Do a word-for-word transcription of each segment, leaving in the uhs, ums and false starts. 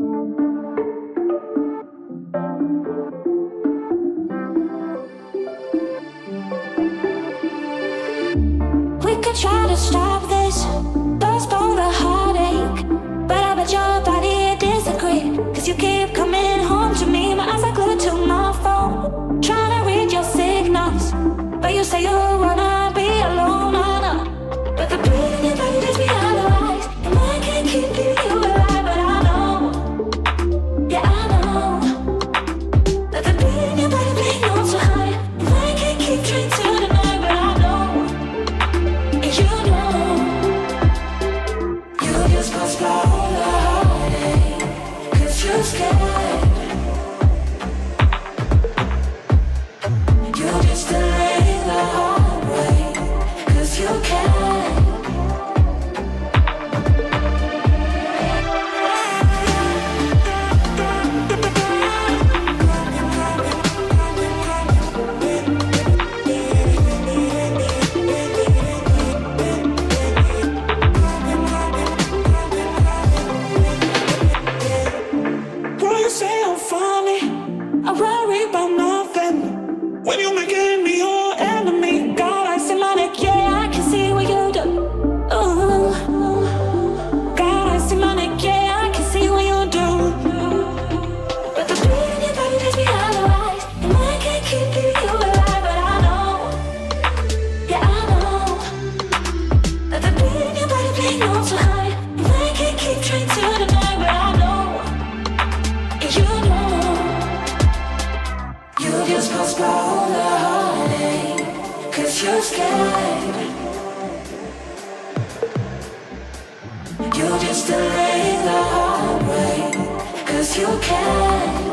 We could try to stop this, postpone the heartache, but I bet your body disagree, cause you keep coming home to me. My eyes are glued to my phone, trying to read your signals, but you say you wanna be alone, oh no. But the pain in your body makes me analyze, and I can't keep feeling you alive, but I know, yeah I know, that the pain in your body makes no so high, and I can't keep trying to deny, but I know. You know, you just postpone the heartache, cause you're scared. You just delay the heartbreak, cause you can. When you making me your enemy, God, I see manic, yeah, I can see what you do. Ooh. God, I see manic, yeah, I can see what you do. But the beat in your body makes me analyze, and I can't keep feeling you alive, but I know, yeah, I know, that the beat in your body makes no so high, and I can't keep trying to deny, but I know, and you know. You just postpone the heartache, cause you're scared. You just delay the heartbreak, cause you can.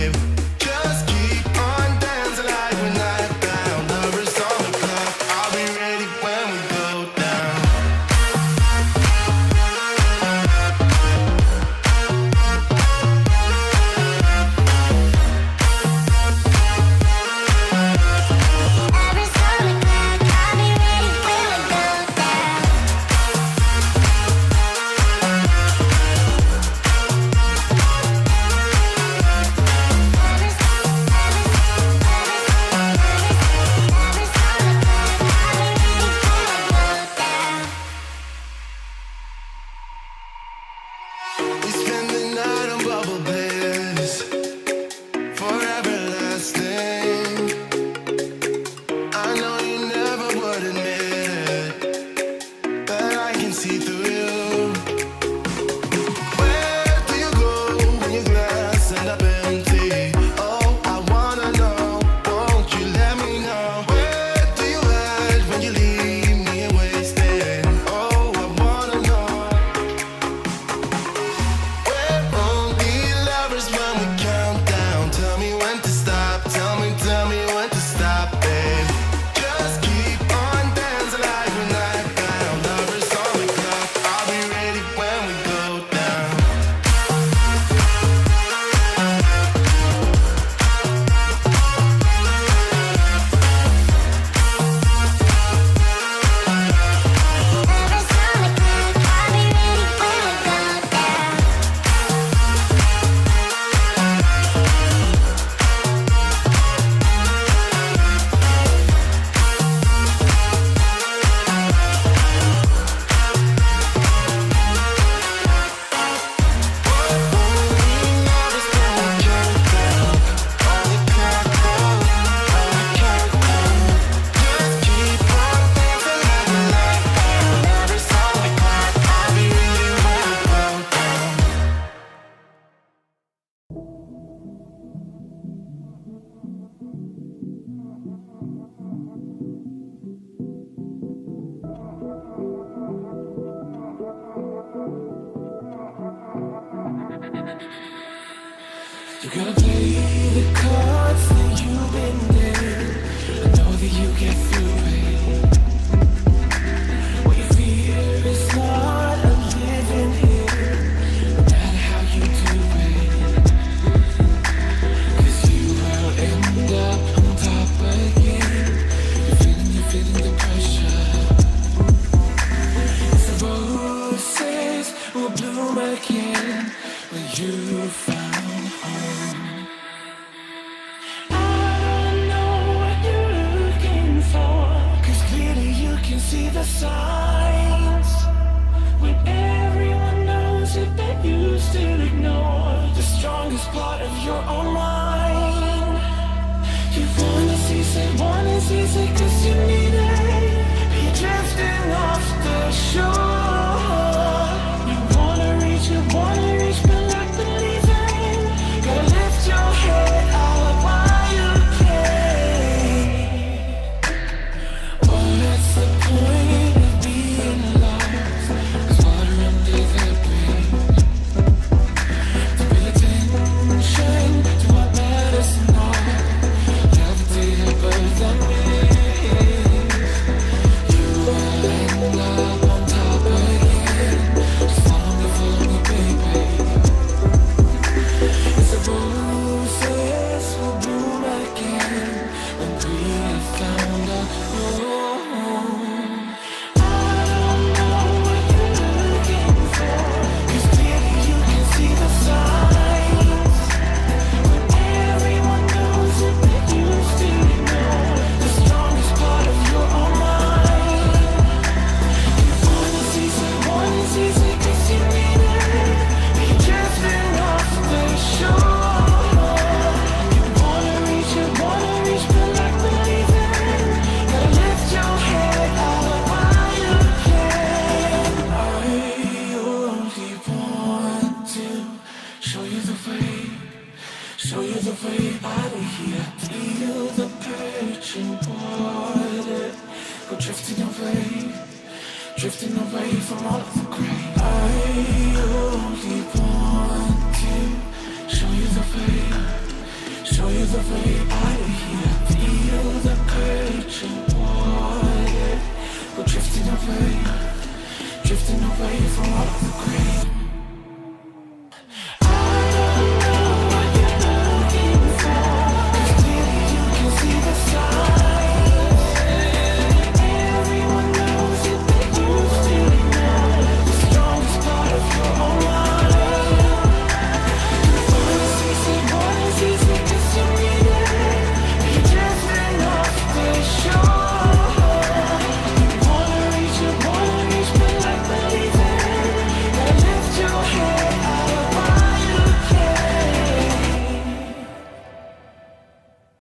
I'll be You gotta play the cards that you've been dealt. I know that you get through it. What you fear is not a living here, no matter how you do it. Cause you will end up on top again. You're feeling, you're feeling the pressure. It's the roses will bloom again when you found home. I don't know what you're looking for, cause clearly you can see the signs. When everyone knows it, but you still ignore the strongest part of your own mind. You wanna see, say, wanna see, say, cause you need it, but you're drifting off the shore. You wanna reach, you wanna reach, but like believing, gotta lift your head out while you can. What's the point of being lost? There's water under the bridge. To pay attention to what matters not. Levitate above the mist. You will end up on top again. Just follow me, follow me, baby. It's the roses will bloom again when we have found a home. I don't know what you're looking for, cause clearly you can see the signs. When everyone knows it, but you still ignore the strongest part of your own mind. You wanna see, say, wanna see, say, cause you need it, but you're drifting off the shore. You wanna reach, you wanna reach, but like believing, gotta lift your head out while you can. I only want to show you the way, show you the way out of here. Feel the perching water, go drifting away, drifting away from all of the gray. I only want to show you the way, show you the way out of here. Feel the perching